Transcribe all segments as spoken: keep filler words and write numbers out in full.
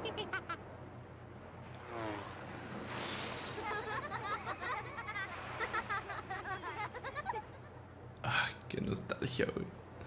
Ay, qué nostalgia, güey.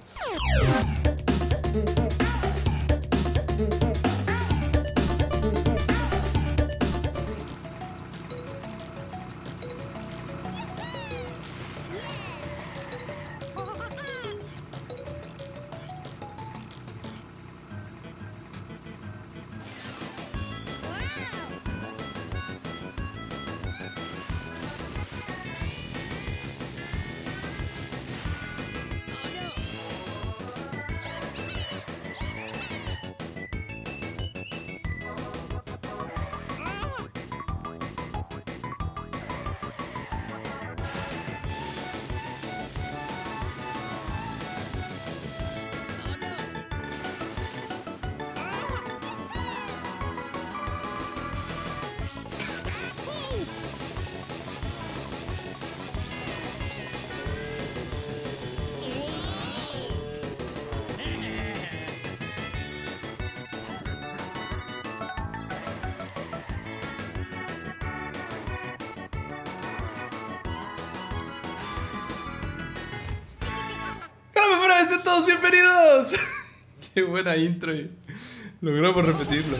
¡Sean todos bienvenidos! ¡Qué buena intro! Y logramos repetirlo.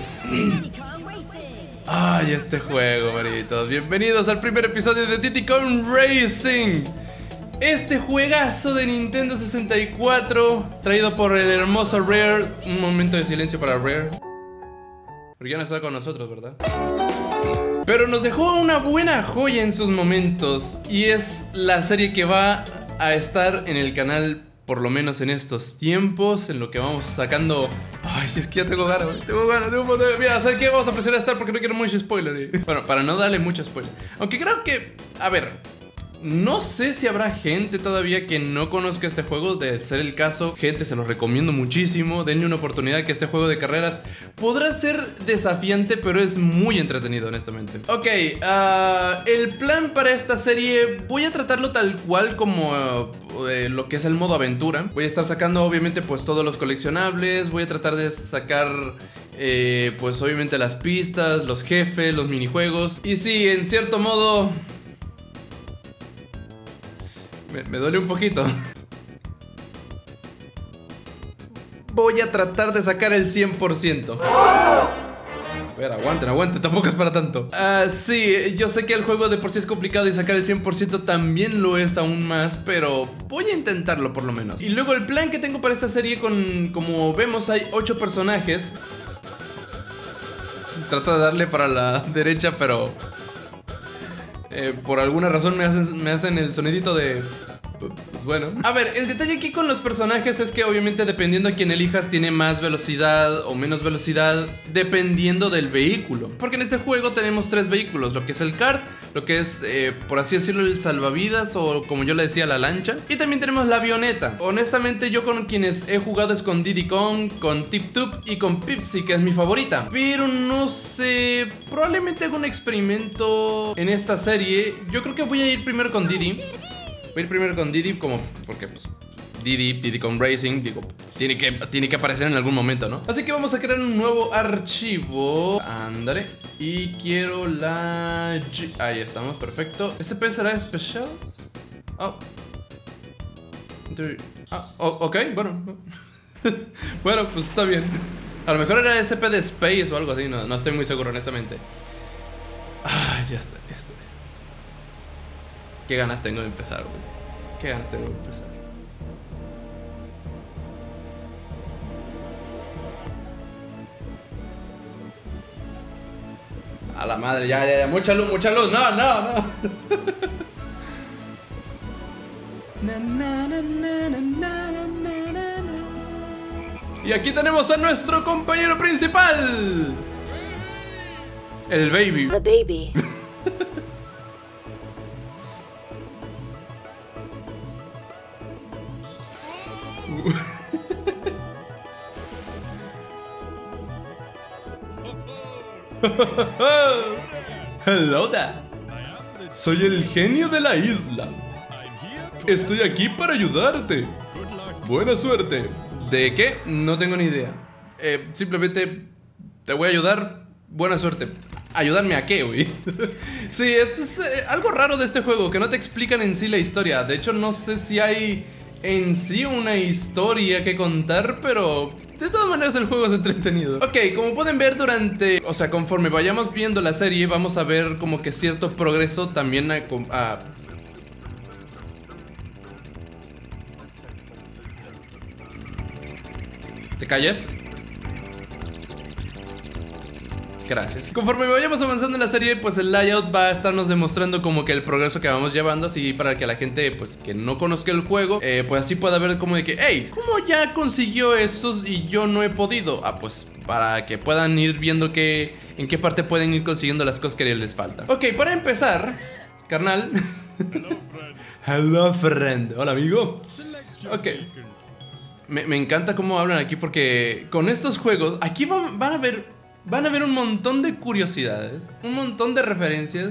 ¡Ay, este juego, maritos! Bienvenidos al primer episodio de Diddy Kong Racing. Este juegazo de Nintendo sesenta y cuatro, traído por el hermoso Rare. Un momento de silencio para Rare, porque ya no está con nosotros, ¿verdad? Pero nos dejó una buena joya en sus momentos, y es la serie que va a estar en el canal, por lo menos en estos tiempos, en lo que vamos sacando. Ay, es que ya tengo ganas, tengo ganas, tengo ganas. Mira, ¿sabes qué? Vamos a presionar Start porque no quiero mucho spoiler. Bueno, para no darle mucho spoiler. Aunque creo que, a ver, no sé si habrá gente todavía que no conozca este juego. De ser el caso, gente, se los recomiendo muchísimo. Denle una oportunidad, que este juego de carreras podrá ser desafiante, pero es muy entretenido, honestamente. Ok, uh, el plan para esta serie, voy a tratarlo tal cual como uh, eh, lo que es el modo aventura. Voy a estar sacando obviamente pues todos los coleccionables. Voy a tratar de sacar eh, pues obviamente las pistas, los jefes, los minijuegos. Y sí, en cierto modo Me, me duele un poquito. Voy a tratar de sacar el cien por ciento. A ver, aguanten, aguanten, tampoco es para tanto. Ah, uh, sí, yo sé que el juego de por sí es complicado y sacar el cien por ciento también lo es aún más, pero voy a intentarlo por lo menos. Y luego el plan que tengo para esta serie, con, como vemos, hay ocho personajes. Trato de darle para la derecha, pero Eh, por alguna razón me hacen, me hacen el sonidito de... Pues bueno. A ver, el detalle aquí con los personajes es que obviamente dependiendo a quien elijas tiene más velocidad o menos velocidad, dependiendo del vehículo. Porque en este juego tenemos tres vehículos: lo que es el kart, lo que es, eh, por así decirlo, el salvavidas, o como yo le decía, la lancha. Y también tenemos la avioneta. Honestamente, yo con quienes he jugado es con Diddy Kong, con Tip Tup y con Pipsy, que es mi favorita. Pero no sé, probablemente haga un experimento en esta serie. Yo creo que voy a ir primero con Diddy. Voy a ir primero con Diddy, como porque pues Diddy, Diddy Kong Racing, digo, tiene que, tiene que aparecer en algún momento, ¿no? Así que vamos a crear un nuevo archivo. Ándale. Y quiero la G. Ahí estamos, perfecto. ¿S P será especial? Oh. Ah, oh, ok, bueno. Bueno, pues está bien. A lo mejor era S P de Space o algo así, no, no estoy muy seguro, honestamente. Ah, ya está, ya está. Qué ganas tengo de empezar, güey. Qué ganas tengo de empezar. A la madre, ya, ya, ya. Mucha luz, mucha luz. No, no, no. Y aquí tenemos a nuestro compañero principal, el baby. The baby. Hello there. Soy el genio de la isla. Estoy aquí para ayudarte. Buena suerte. ¿De qué? No tengo ni idea. Eh, simplemente te voy a ayudar. Buena suerte. ¿Ayudarme a qué, güey? Sí, esto es eh, algo raro de este juego, que no te explican en sí la historia. De hecho, no sé si hay en sí una historia que contar, pero de todas maneras el juego es entretenido. Ok, como pueden ver durante, o sea, conforme vayamos viendo la serie, vamos a ver como que cierto progreso también a... a ¿Te callas? Gracias. Conforme vayamos avanzando en la serie, pues el layout va a estarnos demostrando como que el progreso que vamos llevando, así para que la gente, pues, que no conozca el juego, eh, pues así pueda ver como de que, hey, ¿cómo ya consiguió esos y yo no he podido? Ah, pues, para que puedan ir viendo que, en qué parte pueden ir consiguiendo las cosas que les faltan. Ok, para empezar, carnal. Hello, friend. Hello, friend. Hola, amigo. Ok. Me, me encanta cómo hablan aquí porque con estos juegos, aquí van, van a ver... Van a ver un montón de curiosidades, un montón de referencias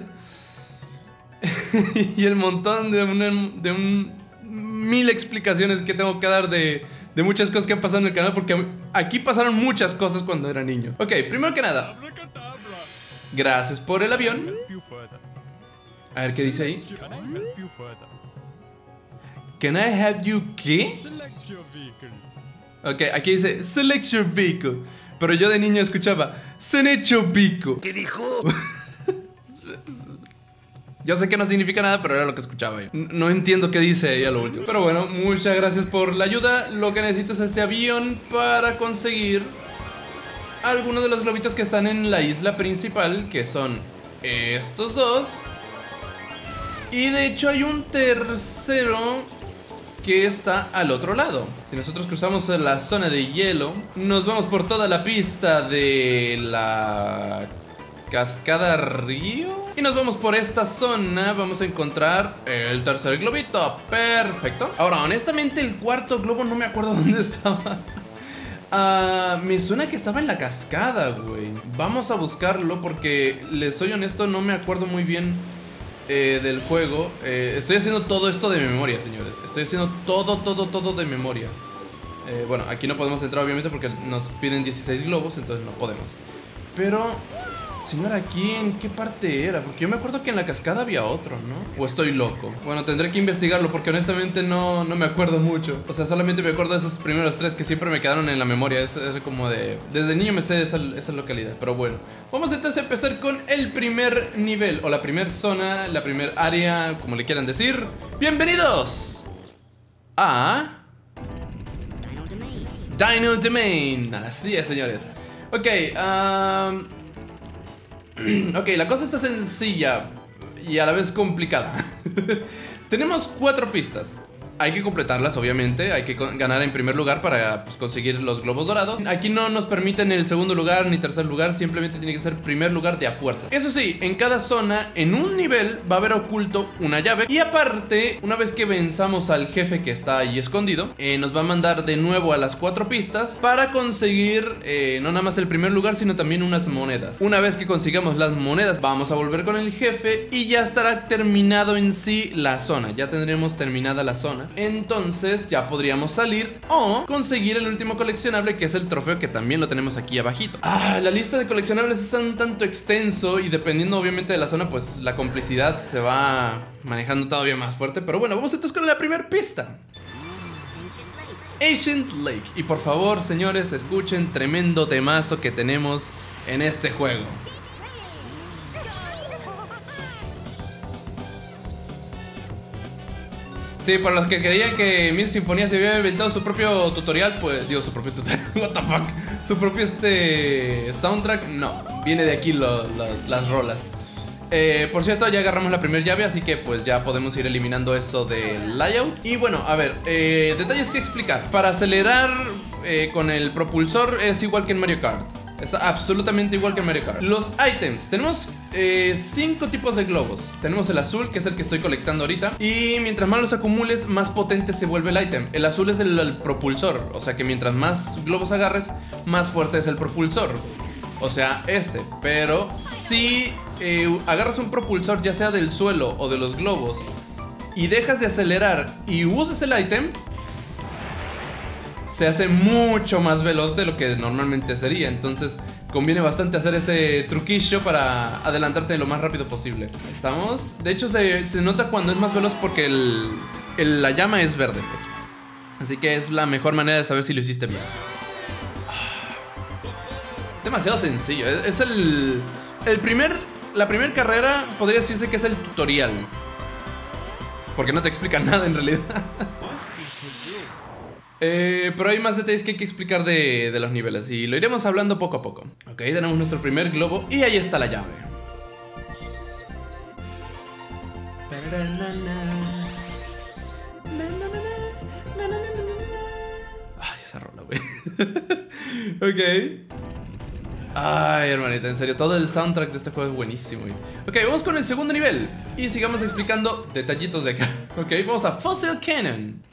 y el montón de, una, de un mil explicaciones que tengo que dar de, de muchas cosas que han pasado en el canal, porque aquí pasaron muchas cosas cuando era niño. Ok, primero que nada, gracias por el avión. A ver qué dice ahí. Can I help you qué? Ok, aquí dice select your vehicle. Pero yo de niño escuchaba Senecho Pico. ¿Qué dijo? Yo sé que no significa nada, pero era lo que escuchaba yo. No entiendo qué dice ahí a lo último. Pero bueno, muchas gracias por la ayuda. Lo que necesito es este avión para conseguir algunos de los globitos que están en la isla principal, que son estos dos. Y de hecho hay un tercero que está al otro lado. Si nosotros cruzamos la zona de hielo, nos vamos por toda la pista de la cascada río y nos vamos por esta zona. Vamos a encontrar el tercer globito. Perfecto. Ahora, honestamente, el cuarto globo no me acuerdo dónde estaba. Uh, me suena que estaba en la cascada, güey. Vamos a buscarlo porque, les soy honesto, no me acuerdo muy bien Eh, del juego. eh, Estoy haciendo todo esto de memoria, señores. Estoy haciendo todo, todo, todo de memoria. eh, Bueno, aquí no podemos entrar obviamente porque nos piden dieciséis globos, entonces no podemos. Pero, señor, ¿aquí en qué parte era? Porque yo me acuerdo que en la cascada había otro, ¿no? ¿O estoy loco? Bueno, tendré que investigarlo porque honestamente no, no me acuerdo mucho. O sea, solamente me acuerdo de esos primeros tres que siempre me quedaron en la memoria. Es, es como de... Desde niño me sé esa, esa localidad. Pero bueno, vamos entonces a empezar con el primer nivel, o la primer zona, la primer área, como le quieran decir. ¡Bienvenidos! A... Dino Domain. Así es, señores. Ok, um... ok, la cosa está sencilla y a la vez complicada. Tenemos cuatro pistas. Hay que completarlas, obviamente. Hay que ganar en primer lugar para, pues, conseguir los globos dorados. Aquí no nos permiten el segundo lugar ni tercer lugar. Simplemente tiene que ser primer lugar de a fuerza. Eso sí, en cada zona, en un nivel, va a haber oculto una llave. Y aparte, una vez que venzamos al jefe que está ahí escondido, eh, nos va a mandar de nuevo a las cuatro pistas para conseguir eh, no nada más el primer lugar, sino también unas monedas. Una vez que consigamos las monedas, vamos a volver con el jefe y ya estará terminado en sí la zona. Ya tendremos terminada la zona. Entonces ya podríamos salir o conseguir el último coleccionable, que es el trofeo, que también lo tenemos aquí abajito. Ah, la lista de coleccionables es un tanto extenso y dependiendo obviamente de la zona, pues la complicidad se va manejando todavía más fuerte. Pero bueno, vamos entonces con la primera pista. Ancient Lake. Y por favor, señores, escuchen tremendo temazo que tenemos en este juego. Sí, para los que creían que Miss Sinfonía se había inventado su propio tutorial, pues digo, su propio tutorial, what the fuck, su propio este soundtrack, no, viene de aquí lo, los, las rolas. Eh, por cierto, ya agarramos la primera llave, así que pues ya podemos ir eliminando eso del layout. Y bueno, a ver, eh, detalles que explicar. Para acelerar eh, con el propulsor es igual que en Mario Kart. Es absolutamente igual que en Mario Kart. Los ítems, tenemos eh, cinco tipos de globos. Tenemos el azul, que es el que estoy colectando ahorita. Y mientras más los acumules, más potente se vuelve el ítem. El azul es el, el propulsor, o sea que mientras más globos agarres, más fuerte es el propulsor. O sea, este. Pero si eh, agarras un propulsor, ya sea del suelo o de los globos, y dejas de acelerar y usas el ítem, se hace mucho más veloz de lo que normalmente sería. Entonces conviene bastante hacer ese truquillo para adelantarte lo más rápido posible. Ahí estamos. De hecho se, se nota cuando es más veloz porque el, el, la llama es verde, pues. Así que es la mejor manera de saber si lo hiciste bien. Demasiado sencillo. Es, es el, el primer, la primera carrera podría decirse que es el tutorial, porque no te explica nada en realidad. eh, pero hay más detalles que hay que explicar de, de los niveles y lo iremos hablando poco a poco. Ok, tenemos nuestro primer globo y ahí está la llave. Ay, esa rola, güey. Ok. Ay, hermanita, en serio, todo el soundtrack de este juego es buenísimo. Ok, vamos con el segundo nivel y sigamos explicando detallitos de acá. Ok, vamos a Fossil Cannon.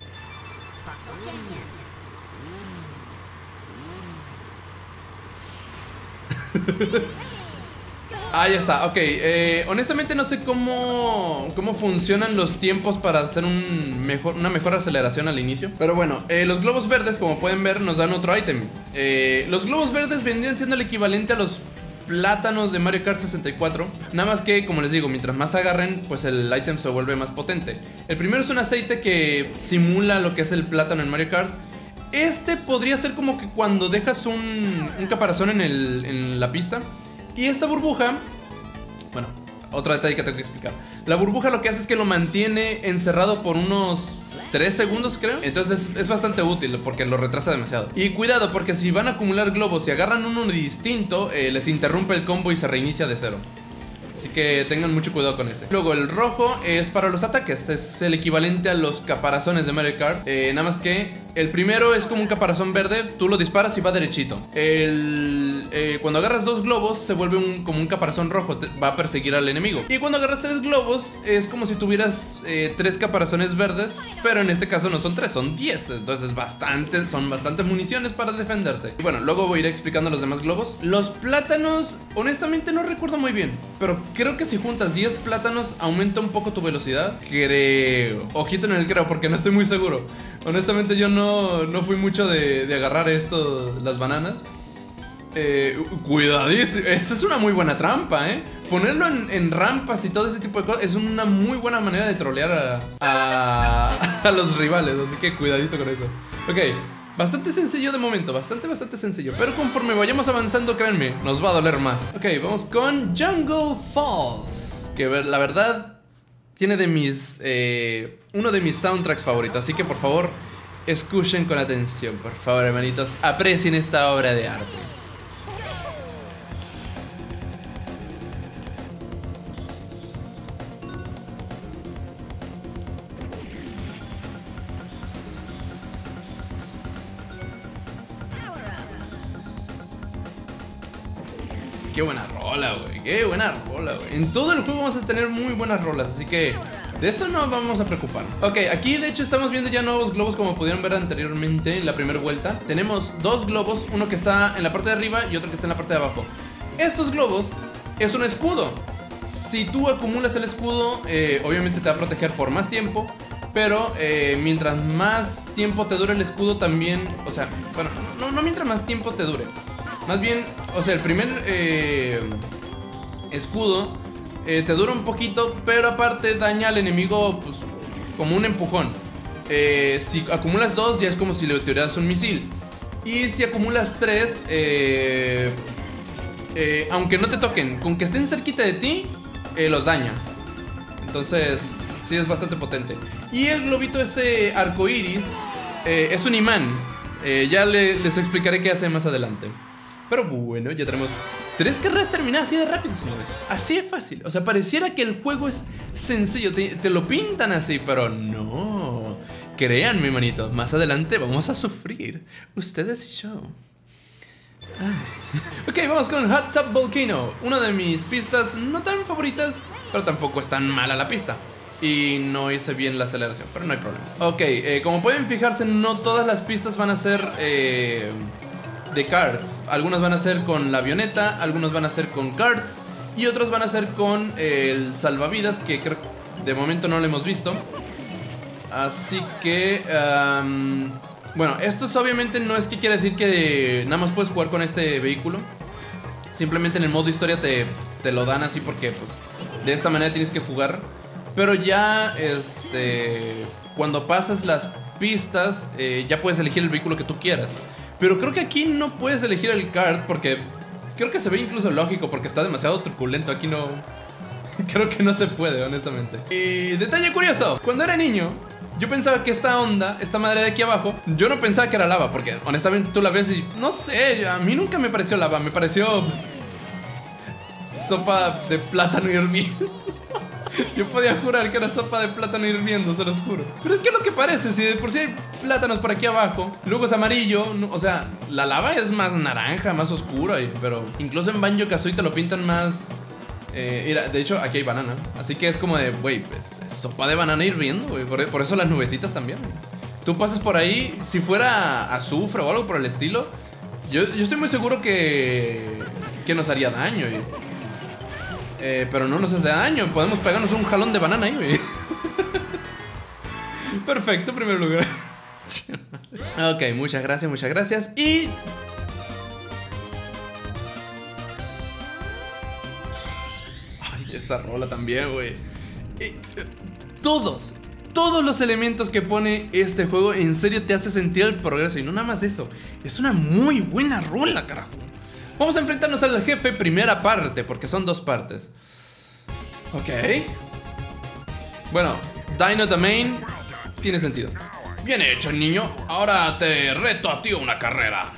Ahí está, ok. eh, Honestamente no sé cómo, cómo funcionan los tiempos para hacer un mejor, una mejor aceleración al inicio. Pero bueno, eh, los globos verdes, como pueden ver, nos dan otro ítem. eh, Los globos verdes vendrían siendo el equivalente a los plátanos de Mario Kart sesenta y cuatro. Nada más que, como les digo, mientras más agarren, pues el ítem se vuelve más potente. El primero es un aceite que simula lo que es el plátano en Mario Kart. Este podría ser como que cuando dejas un, un caparazón en, el, en la pista. Y esta burbuja, bueno, otro detalle que tengo que explicar. La burbuja lo que hace es que lo mantiene encerrado por unos tres segundos, creo. Entonces es bastante útil porque lo retrasa demasiado. Y cuidado, porque si van a acumular globos y agarran uno distinto, eh, les interrumpe el combo y se reinicia de cero. Así que tengan mucho cuidado con ese. Luego el rojo es para los ataques. Es el equivalente a los caparazones de Mario Kart. eh, Nada más que el primero es como un caparazón verde. Tú lo disparas y va derechito. el, eh, Cuando agarras dos globos se vuelve un, como un caparazón rojo. Te, va a perseguir al enemigo. Y cuando agarras tres globos es como si tuvieras eh, tres caparazones verdes. Pero en este caso no son tres, son diez. Entonces bastante, son bastantes municiones para defenderte. Y bueno, luego voy a ir explicando los demás globos. Los plátanos, honestamente no recuerdo muy bien, pero creo que si juntas diez plátanos aumenta un poco tu velocidad. Creo. Ojito en el creo porque no estoy muy seguro. Honestamente yo no, no fui mucho de, de agarrar esto, las bananas. Eh, cuidadísimo. Esta es una muy buena trampa, ¿eh? Ponerlo en, en rampas y todo ese tipo de cosas es una muy buena manera de trolear a, a, a los rivales. Así que cuidadito con eso. Ok. Bastante sencillo de momento, bastante, bastante sencillo. Pero conforme vayamos avanzando, créanme, nos va a doler más. Ok, vamos con Jungle Falls, que la verdad tiene de mis, eh, uno de mis soundtracks favoritos. Así que por favor, escuchen con atención. Por favor, hermanitos, aprecien esta obra de arte. Qué buena rola, güey. Qué buena rola, güey. En todo el juego vamos a tener muy buenas rolas, así que de eso no vamos a preocupar. Ok, aquí de hecho estamos viendo ya nuevos globos, como pudieron ver anteriormente en la primera vuelta. Tenemos dos globos, uno que está en la parte de arriba y otro que está en la parte de abajo. Estos globos es un escudo. Si tú acumulas el escudo, eh, obviamente te va a proteger por más tiempo. Pero eh, mientras más tiempo te dure el escudo también, o sea, bueno, no, no mientras más tiempo te dure. Más bien, o sea, el primer eh, escudo eh, te dura un poquito, pero aparte daña al enemigo pues, como un empujón. eh, Si acumulas dos ya es como si le tiraras un misil. Y si acumulas tres, eh, eh, aunque no te toquen, con que estén cerquita de ti, eh, los daña. Entonces sí es bastante potente. Y el globito ese arcoiris eh, es un imán. eh, Ya le, les explicaré qué hace más adelante. Pero bueno, ya tenemos tres carreras terminadas así de rápido, señores. Así de fácil. O sea, pareciera que el juego es sencillo. Te, te lo pintan así, pero no. Créanme, manitos, más adelante vamos a sufrir. Ustedes y yo. Ay. Ok, vamos con Hot Tub Volcano. Una de mis pistas no tan favoritas, pero tampoco es tan mala la pista. Y no hice bien la aceleración, pero no hay problema. Ok, eh, como pueden fijarse, no todas las pistas van a ser... Eh, de karts. Algunas van a ser con la avioneta, algunos van a ser con karts y otros van a ser con eh, el salvavidas, que creo de momento no lo hemos visto. Así que um, bueno, esto es, obviamente no es que quiera decir que nada más puedes jugar con este vehículo. Simplemente en el modo historia te, te lo dan así porque pues de esta manera tienes que jugar. Pero ya este cuando pasas las pistas eh, ya puedes elegir el vehículo que tú quieras. Pero creo que aquí no puedes elegir el kart porque creo que se ve incluso lógico porque está demasiado truculento. Aquí no... Creo que no se puede, honestamente. Y detalle curioso, cuando era niño yo pensaba que esta onda, esta madre de aquí abajo, yo no pensaba que era lava, porque honestamente tú la ves y no sé, a mí nunca me pareció lava, me pareció sopa de plátano hirviendo. Yo podía jurar que era sopa de plátano hirviendo, se los juro. Pero es que es lo que parece, si de por sí hay plátanos por aquí abajo, luego es amarillo, no, o sea, la lava es más naranja, más oscura, pero incluso en Banjo-Kazooie te lo pintan más... Eh, mira, de hecho aquí hay banana. Así que es como de, güey, es, es sopa de banana hirviendo, güey. Por, por eso las nubecitas también, wey. Tú pasas por ahí, si fuera azufre o algo por el estilo, Yo, yo estoy muy seguro que Que nos haría daño, güey. Eh, pero no nos hace daño. Podemos pegarnos un jalón de banana ahí, güey. Perfecto, primer lugar. Ok, muchas gracias, muchas gracias. Y... esa rola también, güey. Eh, todos, todos los elementos que pone este juego en serio te hace sentir el progreso. Y no nada más eso, es una muy buena rola, carajo. Vamos a enfrentarnos al jefe primera parte, porque son dos partes. Ok. Bueno, Dino Domain tiene sentido. Bien hecho, niño. Ahora te reto a ti una carrera.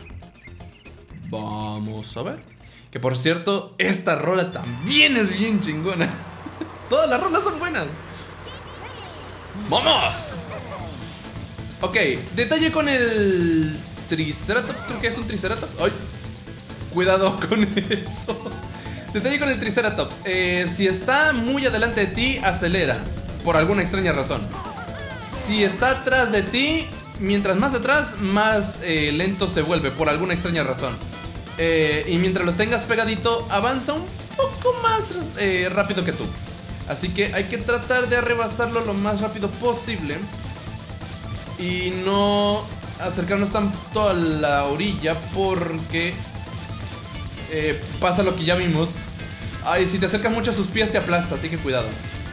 Vamos a ver. Que por cierto, esta rola también es bien chingona. Todas las rolas son buenas. ¡Vamos! Ok, detalle con el Triceratops. Creo que es un Triceratops. ¡Ay! Cuidado con eso. Detalle con el Triceratops. eh, Si está muy adelante de ti, acelera. Por alguna extraña razón. Si está atrás de ti, mientras más atrás, más eh, lento se vuelve. Por alguna extraña razón. Eh, y mientras los tengas pegadito, avanza un poco más eh, rápido que tú. Así que hay que tratar de rebasarlo lo más rápido posible. Y no acercarnos tanto a la orilla, porque eh, pasa lo que ya vimos. Ay, si te acercas mucho a sus pies te aplasta, así que cuidado.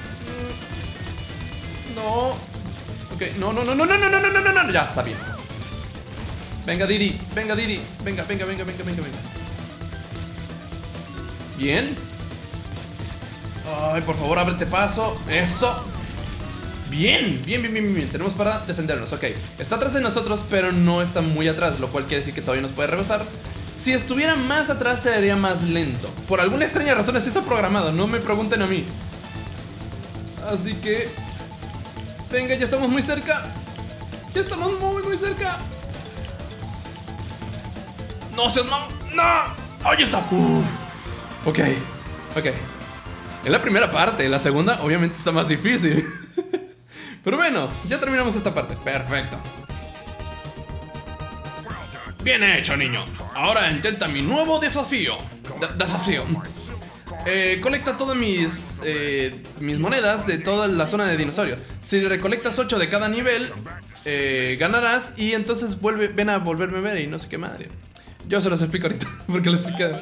No. Ok, no, no, no, no, no, no, no, no, no, no, ya sabía. Venga, Didi, venga, Didi. Venga, venga, venga, venga, venga, venga. Bien. Ay, por favor, ábrete paso. Eso. Bien, bien, bien, bien, bien. Tenemos para defendernos, ok. Está atrás de nosotros, pero no está muy atrás, lo cual quiere decir que todavía nos puede rebasar. Si estuviera más atrás, sería más lento. Por alguna extraña razón, así está programado. No me pregunten a mí. Así que... venga, ya estamos muy cerca. Ya estamos muy, muy cerca. No seas mam... ¡No! ¡Ahí está! Uf. Ok, ok. Es la primera parte, la segunda obviamente está más difícil. Pero bueno, ya terminamos esta parte. Perfecto. Bien hecho, niño. Ahora intenta mi nuevo desafío. D Desafío. Eh, colecta todas mis eh, mis monedas de toda la zona de dinosaurio. Si recolectas ocho de cada nivel, eh, ganarás. Y entonces vuelve, ven a volverme a ver y no sé qué madre. Yo se los explico ahorita, porque lo expliqué.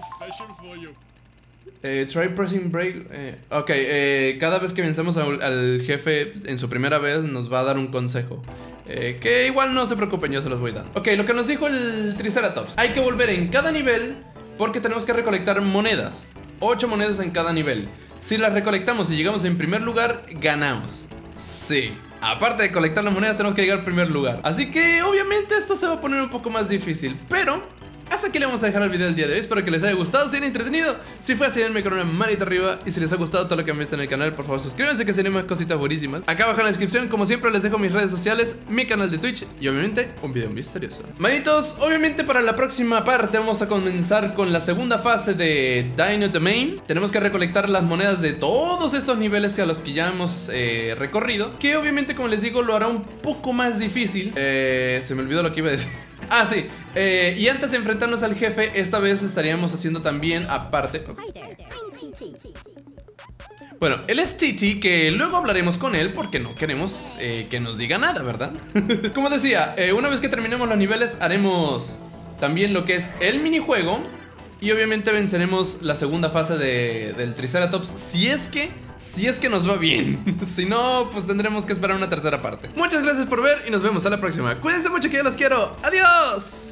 Eh, try pressing break. Eh, ok, eh, cada vez que vencemos al, al jefe en su primera vez, nos va a dar un consejo. Eh, que igual no se preocupen, yo se los voy dando. Ok, lo que nos dijo el Triceratops: hay que volver en cada nivel porque tenemos que recolectar monedas. ocho monedas en cada nivel. Si las recolectamos y llegamos en primer lugar, ganamos. Sí. Aparte de colectar las monedas, tenemos que llegar al primer lugar. Así que obviamente esto se va a poner un poco más difícil. Pero hasta aquí le vamos a dejar el video del día de hoy. Espero que les haya gustado, si han entretenido. Si fue así, denme con una manita arriba. Y si les ha gustado todo lo que han visto en el canal, por favor suscríbanse, que se vienen más cositas buenísimas. Acá abajo en la descripción, como siempre, les dejo mis redes sociales, mi canal de Twitch y obviamente un video misterioso. Manitos, obviamente para la próxima parte vamos a comenzar con la segunda fase de Dino Domain. Tenemos que recolectar las monedas de todos estos niveles a los que ya hemos eh, recorrido, que obviamente, como les digo, lo hará un poco más difícil. eh, Se me olvidó lo que iba a decir. Ah, sí, eh, y antes de enfrentarnos al jefe, esta vez estaríamos haciendo también aparte... Bueno, él es Titi, que luego hablaremos con él porque no queremos eh, que nos diga nada, ¿verdad? Como decía, eh, una vez que terminemos los niveles, haremos también lo que es el minijuego. Y obviamente venceremos la segunda fase de, del Triceratops. Si es que, si es que nos va bien. Si no, pues tendremos que esperar una tercera parte. Muchas gracias por ver y nos vemos a la próxima. Cuídense mucho, que yo los quiero. ¡Adiós!